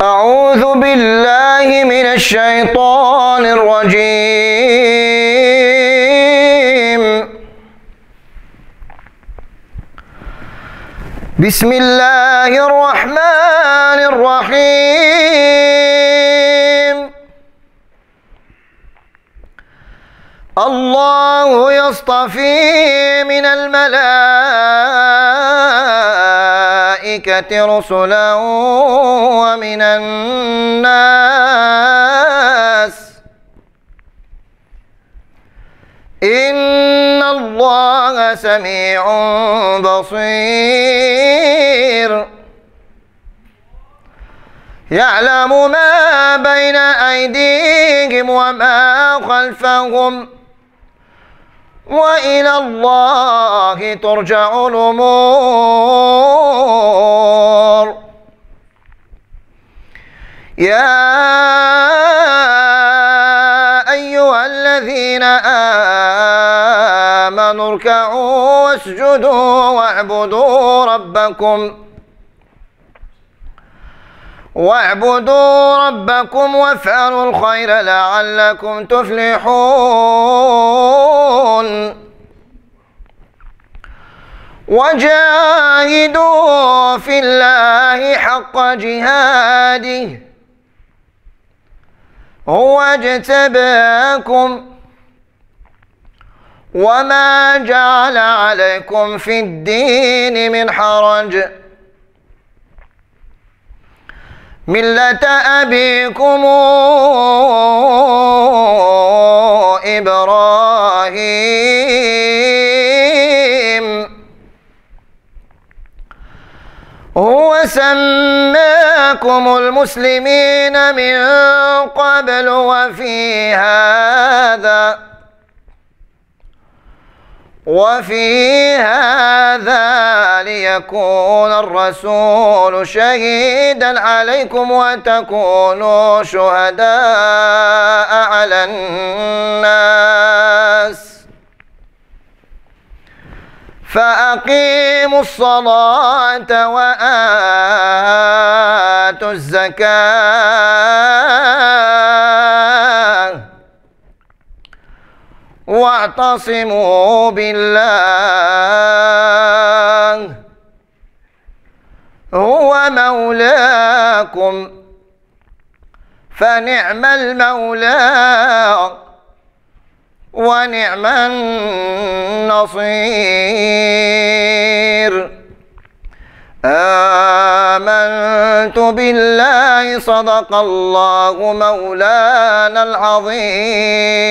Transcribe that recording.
أعوذ بالله من الشيطان الرجيم. بسم الله الرحمن الرحيم. الله يصطفي من الملائكة رسلا ومن الناس إن الله سميع بصير. يعلم ما بين أيديهم وما خلفهم وإلى الله ترجع الأمور. يا أيها الذين آمنوا اركعوا واسجدوا واعبدوا ربكم وافعلوا الخير لعلكم تفلحون. وجاهدوا في الله حق جهاده هو اجتباكم وما جعل عليكم في الدين من حرج ملة أبيكم إبراهيم هو سماكم المسلمين من قبل وفي هذا ليكون الرسول شهيدا عليكم وتكونوا شهداء على الناس. فأقيموا الصلاة وآتوا الزكاة واعتصموا بالله هو مولاكم فنعم المولى ونعم النصير. آمنت بالله صدق الله مولانا العظيم.